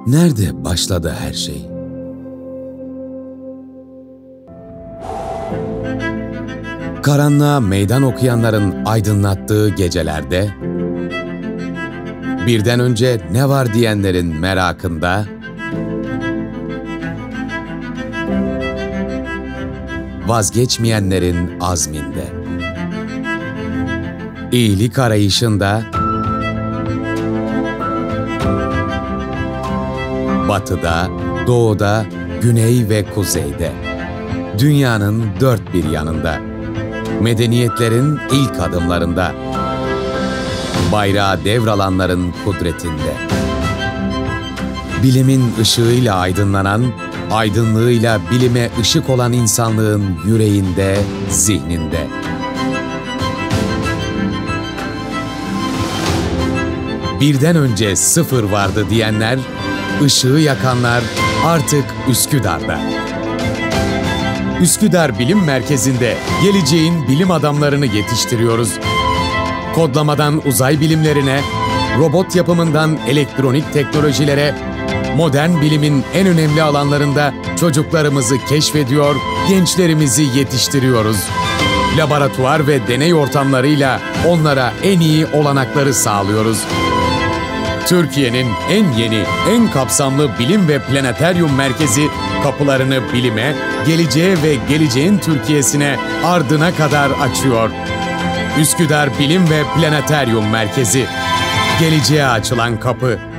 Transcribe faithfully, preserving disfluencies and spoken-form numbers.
Nerede başladı her şey? Karanlığa meydan okuyanların aydınlattığı gecelerde, birden önce ne var diyenlerin merakında, vazgeçmeyenlerin azminde, iyilik arayışında, batıda, doğuda, güney ve kuzeyde, dünyanın dört bir yanında, medeniyetlerin ilk adımlarında, bayrağı devralanların kudretinde, bilimin ışığıyla aydınlanan, aydınlığıyla bilime ışık olan insanlığın yüreğinde, zihninde. Birden önce sıfır vardı diyenler, ışığı yakanlar artık Üsküdar'da. Üsküdar Bilim Merkezi'nde geleceğin bilim adamlarını yetiştiriyoruz. Kodlamadan uzay bilimlerine, robot yapımından elektronik teknolojilere, modern bilimin en önemli alanlarında çocuklarımızı keşfediyor, gençlerimizi yetiştiriyoruz. Laboratuvar ve deney ortamlarıyla onlara en iyi olanakları sağlıyoruz. Türkiye'nin en yeni, en kapsamlı bilim ve planeteryum merkezi kapılarını bilime, geleceğe ve geleceğin Türkiye'sine ardına kadar açıyor. Üsküdar Bilim ve Planeteryum Merkezi. Geleceğe açılan kapı.